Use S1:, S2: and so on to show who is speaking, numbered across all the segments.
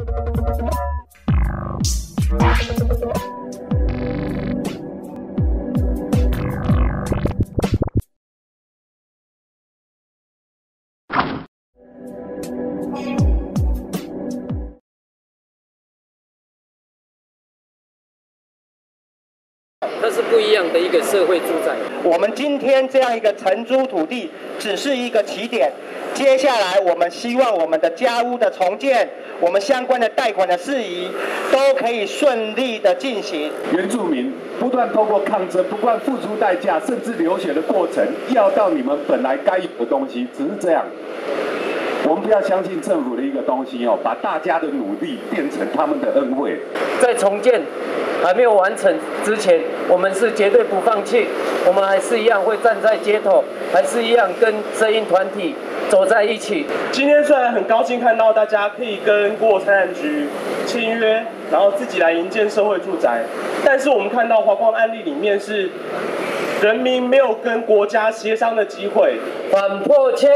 S1: 它是不一样的一个社会住宅。
S2: 我们今天这样一个承租土地，只是一个起点。接下来，我们希望我们的家屋的重建，我们相关的贷款的事宜，都可以顺利的进行。
S3: 原住民不断透过抗争，不断付出代价，甚至流血的过程，要到你们本来该有的东西，只是这样。我们不要相信政府的一个东西把大家的努力变成他们的恩惠。
S1: 在重建还没有完成之前，我们是绝对不放弃，我们还是一样会站在街头，还是一样跟声音团体走在一起。
S4: 今天虽然很高兴看到大家可以跟国土财产局签约，然后自己来营建社会住宅，但是我们看到华光案例里面是人民没有跟国家协商的机会，
S1: 反迫迁，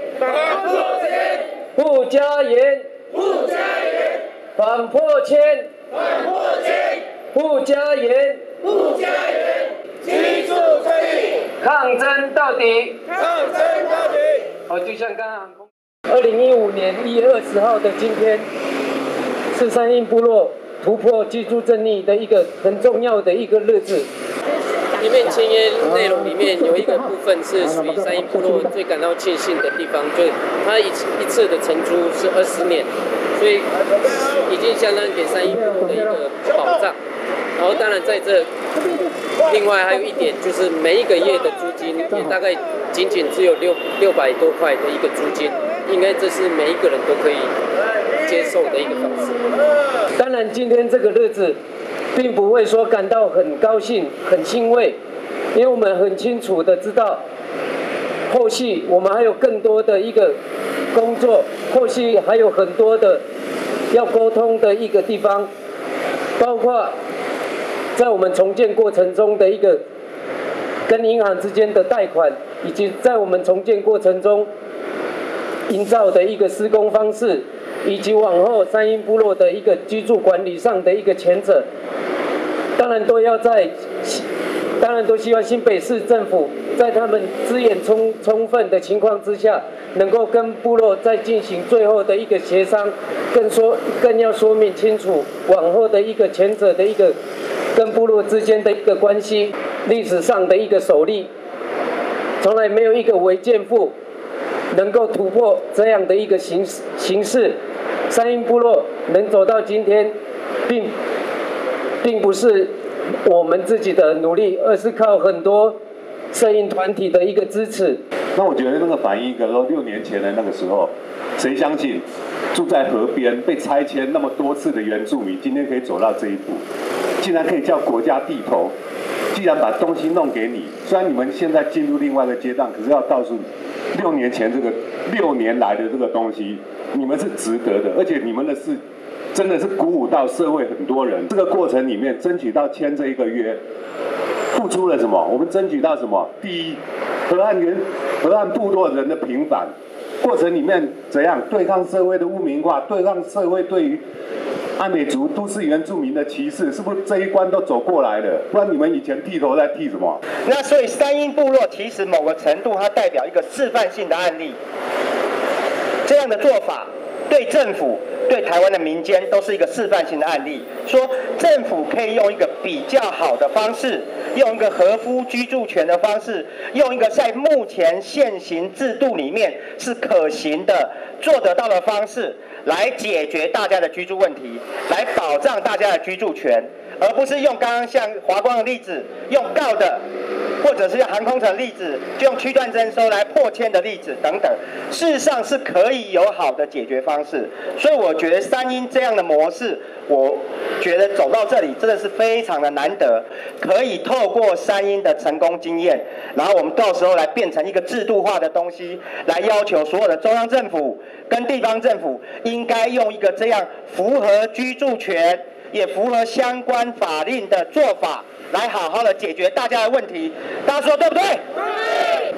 S1: 不加严，反迫迁，不加严，居住正义，抗争到底，好，就像刚刚2015年1月20号的今天，是山阴部落突破居住正义的一个很重要的一个日子。里面签约内容里面有一个部分是属于山阴部落最感到庆幸的地方，就是它一次的承租是20年，所以已经相当给山阴部落的一个保障。然后当然在这，另外还有一点就是每一个月的租金也大概仅只有600多块的一个租金，应该这是每一个人都可以接受的一个方式。当然今天这个日子并不会说感到很高兴、很欣慰，因为我们很清楚的知道，后续我们还有更多的一个工作，后续还有很多的要沟通的一个地方，包括在我们重建过程中的一个跟银行之间的贷款，以及在我们重建过程中营造的一个施工方式，以及往后山阴部落的一个居住管理上的一个前者，当然都希望新北市政府在他们资源充分的情况之下，能够跟部落再进行最后的一个协商，更要说明清楚往后的一个前者的一个跟部落之间的一个关系，历史上的一个首例，从来没有一个违建妇能够突破这样的一个形式。山阴部落能走到今天，并不是我们自己的努力，而是靠很多社运团体的一个支持。
S3: 那我觉得那个反映，可能6年前的那个时候，谁相信住在河边被拆迁那么多次的原住民，今天可以走到这一步，竟然可以叫国家地头，既然把东西弄给你，虽然你们现在进入另外一个阶段，可是要告诉你，6年前这个6年来的这个东西，你们是值得的，而且你们的事真的是鼓舞到社会很多人。这个过程里面争取到签这一个约，付出了什么？我们争取到什么？第一，河岸部落人的平反，过程里面怎样对抗社会的污名化，对抗社会对于阿美族都市原住民的歧视，是不是这一关都走过来了？不然你们以前剃头在剃什么？
S2: 那所以山阴部落其实某个程度它代表一个示范性的案例，这样的做法对政府、对台湾的民间都是一个示范性的案例，说政府可以用一个比较好的方式，用一个合乎居住权的方式，用一个在目前现行制度里面是可行的、做得到的方式，来解决大家的居住问题，来保障大家的居住权，而不是用刚刚像华光的例子，用告的，或者是用航空城的例子，就用区段征收来迫迁的例子等等，事实上是可以有好的解决方式。所以我觉得山阴这样的模式，我觉得走到这里真的是非常的难得，可以透过山阴的成功经验，然后我们到时候来变成一个制度化的东西，来要求所有的中央政府跟地方政府应该用一个这样符合居住权也符合相关法令的做法，来好好的解决大家的问题。大家说对不对？对。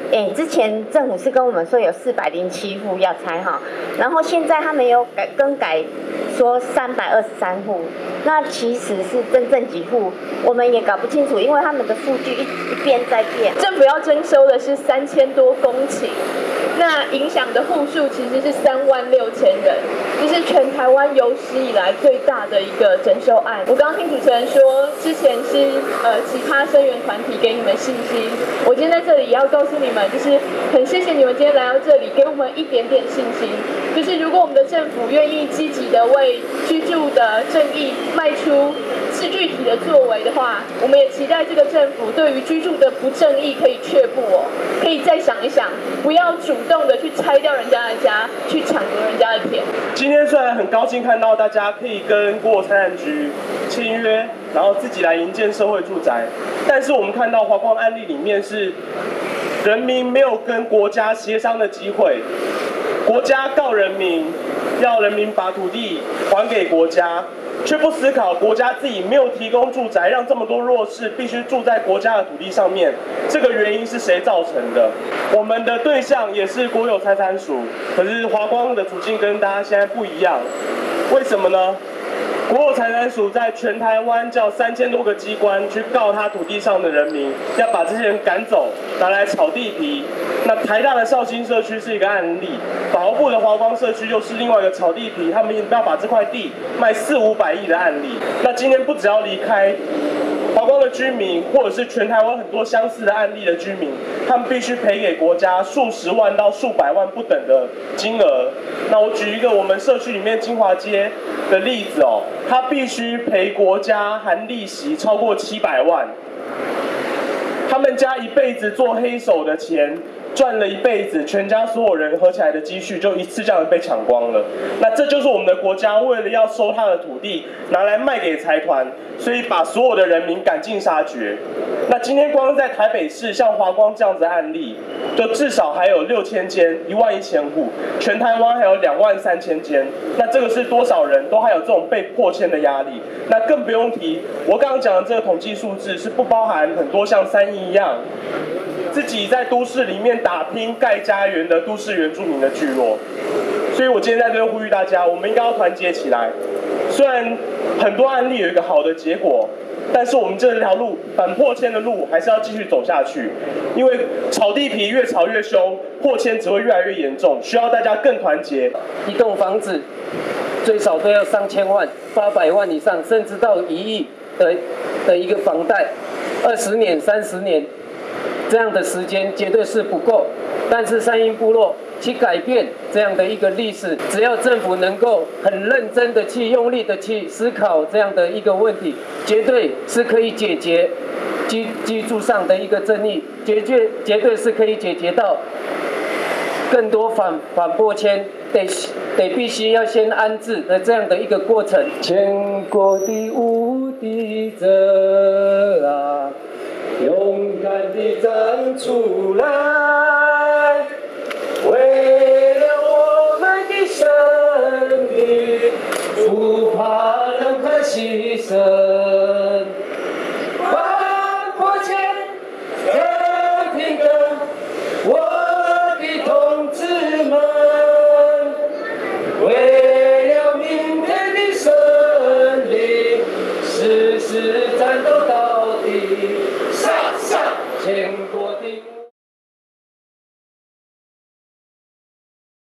S5: 之前政府是跟我们说有407户要拆哈，然后现在他们有更改说323户，那其实是真正几户我们也搞不清楚，因为他们的数据一变再变。
S6: 政府要征收的是3000多公顷，那影响的户数其实是36000人，这是全台湾有史以来最大的一个征收案。我刚刚听主持人说，之前是其他声援团体给你们信心，我今天在这里也要告诉你们，就是很谢谢你们今天来到这里，给我们一点点信心。就是如果我们的政府愿意积极的为居住的正义迈出是具体的作为的话，我们也期待这个政府对于居住的不正义可以却步哦，可以再想一想，不要主动的去拆掉人家的家，去抢夺人家的田。
S4: 今天虽然很高兴看到大家可以跟国有财产局签约，然后自己来营建社会住宅，但是我们看到华光案例里面是人民没有跟国家协商的机会，国家告人民，要人民把土地还给国家，却不思考国家自己没有提供住宅，让这么多弱势必须住在国家的土地上面，这个原因是谁造成的？我们的对象也是国有财产署，可是华光的处境跟大家现在不一样，为什么呢？国有财产署在全台湾叫3000多个机关去告他土地上的人民，要把这些人赶走，拿来炒地皮。那台大的绍兴社区是一个案例，法务部的华光社区又是另外一个炒地皮，他们要把这块地卖400-500亿的案例。那今天不只要离开华光的居民，或者是全台湾很多相似的案例的居民，他们必须赔给国家数十万到数百万不等的金额。那我举一个我们社区里面金华街的例子哦，他必须赔国家含利息超过700万。他们家一辈子做黑手的钱，赚了一辈子，全家所有人合起来的积蓄就一次这样被抢光了。那这就是我们的国家为了要收他的土地，拿来卖给财团，所以把所有的人民赶尽杀绝。那今天光在台北市，像华光这样子的案例，就至少还有6000间，11000户，全台湾还有23000间。那这个是多少人都还有这种被迫迁的压力？那更不用提，我刚刚讲的这个统计数字是不包含很多像3义一样，自己在都市里面打拼盖家园的都市原住民的聚落。所以我今天在这边呼吁大家，我们应该要团结起来。虽然很多案例有一个好的结果，但是我们这条路反迫迁的路还是要继续走下去，因为炒地皮越炒越凶，迫迁只会越来越严重，需要大家更团结。
S1: 一栋房子最少都要3000万、800万以上，甚至到1亿的一个房贷，20年、30年这样的时间绝对是不够。但是山阴部落去改变这样的一个历史，只要政府能够很认真的去用力的去思考这样的一个问题，绝对是可以解决居住上的一个争议，绝对是可以解决到更多反迫迁得必须要先安置的这样的一个过程。全国的无敌者啊，勇敢地站出来！